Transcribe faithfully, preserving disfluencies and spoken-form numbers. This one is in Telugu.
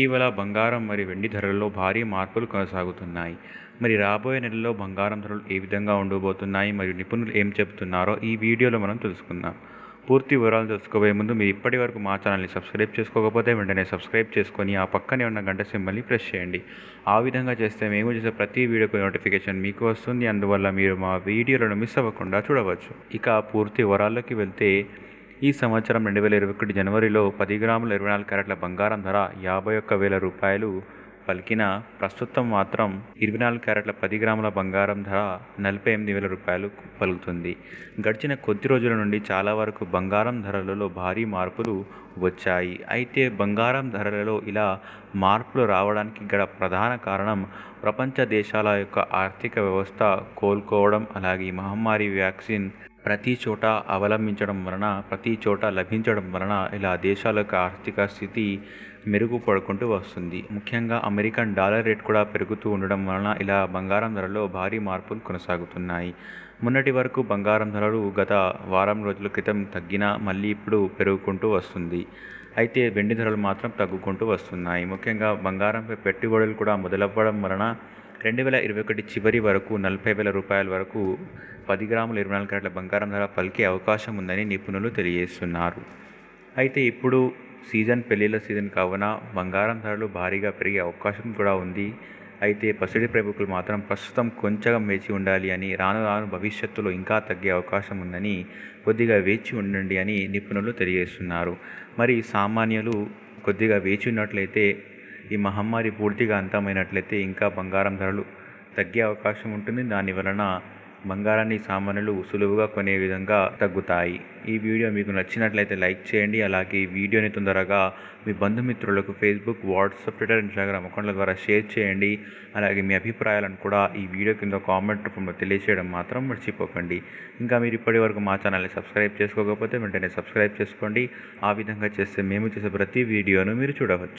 ఇటీవల బంగారం మరియు వెండి ధరల్లో భారీ మార్పులు కొనసాగుతున్నాయి. మరి రాబోయే నెలల్లో బంగారం ధరలు ఏ విధంగా ఉండబోతున్నాయి మరియు నిపుణులు ఏం చెబుతున్నారో ఈ వీడియోలో మనం తెలుసుకుందాం. పూర్తి వివరాలు తెలుసుకోబోయే ముందు మీరు ఇప్పటి వరకు మా ఛానల్ని సబ్స్క్రైబ్ చేసుకోకపోతే వెంటనే సబ్స్క్రైబ్ చేసుకొని ఆ పక్కనే ఉన్న గంట సింబల్ని ప్రెస్ చేయండి. ఆ విధంగా చేస్తే మేము చేసే ప్రతి వీడియోకి నోటిఫికేషన్ మీకు వస్తుంది. అందువల్ల మీరు మా వీడియోలను మిస్ అవ్వకుండా చూడవచ్చు. ఇక పూర్తి వివరాల్లోకి వెళ్తే ఈ సంవత్సరం రెండు వేల ఇరవై ఒకటి జనవరిలో పది గ్రాముల ఇరవై నాలుగు క్యారెట్ల బంగారం ధర యాభై ఒక్క వేల రూపాయలు పలికిన ప్రస్తుతం మాత్రం ఇరవై నాలుగు క్యారెట్ల పది గ్రాముల బంగారం ధర నలభై ఎనిమిది వేల రూపాయలు పలుకుతుంది. గడిచిన కొద్ది రోజుల నుండి చాలా వరకు బంగారం ధరలలో భారీ మార్పులు వచ్చాయి. అయితే బంగారం ధరలలో ఇలా మార్పులు రావడానికి గల ప్రధాన కారణం ప్రపంచ దేశాల యొక్క ఆర్థిక వ్యవస్థ కోలుకోవడం, అలాగే మహమ్మారి వ్యాక్సిన్ ప్రతి చోట అవలంబించడం వలన ప్రతి చోట లభించడం వలన ఇలా దేశాల యొక్క ఆర్థిక స్థితి మెరుగుపడుకుంటూ వస్తుంది. ముఖ్యంగా అమెరికన్ డాలర్ రేట్ కూడా పెరుగుతూ ఉండడం వలన ఇలా బంగారం ధరలో భారీ మార్పులు కొనసాగుతున్నాయి. మొన్నటి వరకు బంగారం ధరలు గత వారం రోజుల క్రితం తగ్గినా మళ్ళీ ఇప్పుడు పెరుగుకుంటూ వస్తుంది. అయితే వెండి ధరలు మాత్రం తగ్గుకుంటూ వస్తున్నాయి. ముఖ్యంగా బంగారంపై పెట్టుబడులు కూడా మొదలవ్వడం వలన రెండు వేల ఇరవై ఒకటి చివరి వరకు నలభై వేల రూపాయల వరకు పది గ్రాముల ఇరవై నాలుగు క్యారెట్ల బంగారం ధర పలికే అవకాశం ఉందని నిపుణులు తెలియజేస్తున్నారు. అయితే ఇప్పుడు సీజన్ పెళ్లిళ్ళ సీజన్ కావున బంగారం ధరలు భారీగా పెరిగే అవకాశం కూడా ఉంది. అయితే పసిడి ప్రేమికులు మాత్రం ప్రస్తుతం కొంచెం వేచి ఉండాలి అని, రాను రాను భవిష్యత్తులో ఇంకా తగ్గే అవకాశం ఉందని కొద్దిగా వేచి ఉండండి అని నిపుణులు తెలియజేస్తున్నారు. మరి సామాన్యులు కొద్దిగా వేచి ఉన్నట్లయితే, ఈ మహమ్మారి పూర్తిగా అంతమైనట్లయితే ఇంకా బంగారం ధరలు తగ్గే అవకాశం ఉంటుంది. దాని వలన బంగారాన్ని సామాన్యులు సులువుగా కొనే విధంగా తగ్గుతాయి. ఈ వీడియో మీకు నచ్చినట్లయితే లైక్ చేయండి. అలాగే ఈ వీడియోని తొందరగా మీ బంధుమిత్రులకు ఫేస్బుక్, వాట్సాప్, ట్విట్టర్, ఇన్స్టాగ్రామ్ అకౌంట్ల ద్వారా షేర్ చేయండి. అలాగే మీ అభిప్రాయాలను కూడా ఈ వీడియో కింద కామెంట్ రూపంలో తెలియజేయడం మాత్రం మర్చిపోకండి. ఇంకా మీరు ఇప్పటి వరకు మా ఛానల్ని సబ్స్క్రైబ్ చేసుకోకపోతే వెంటనే సబ్స్క్రైబ్ చేసుకోండి. ఆ విధంగా చేస్తే మేము చేసే ప్రతి వీడియోను మీరు చూడవచ్చు.